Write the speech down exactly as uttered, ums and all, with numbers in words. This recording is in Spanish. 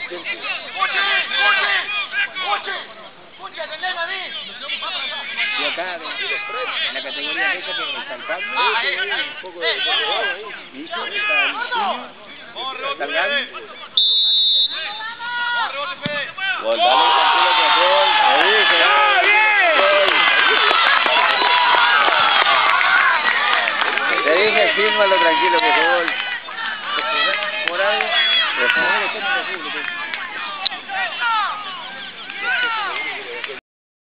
Y acá, en la categoría de esa que está el Pablo, un poco de jugador ahí. Y eso está el Junior, está el Gaby. Gol, dale, tranquilo que es gol. Ahí, se va. Te dije, fírmalo tranquilo que es gol. Por algo, por algo,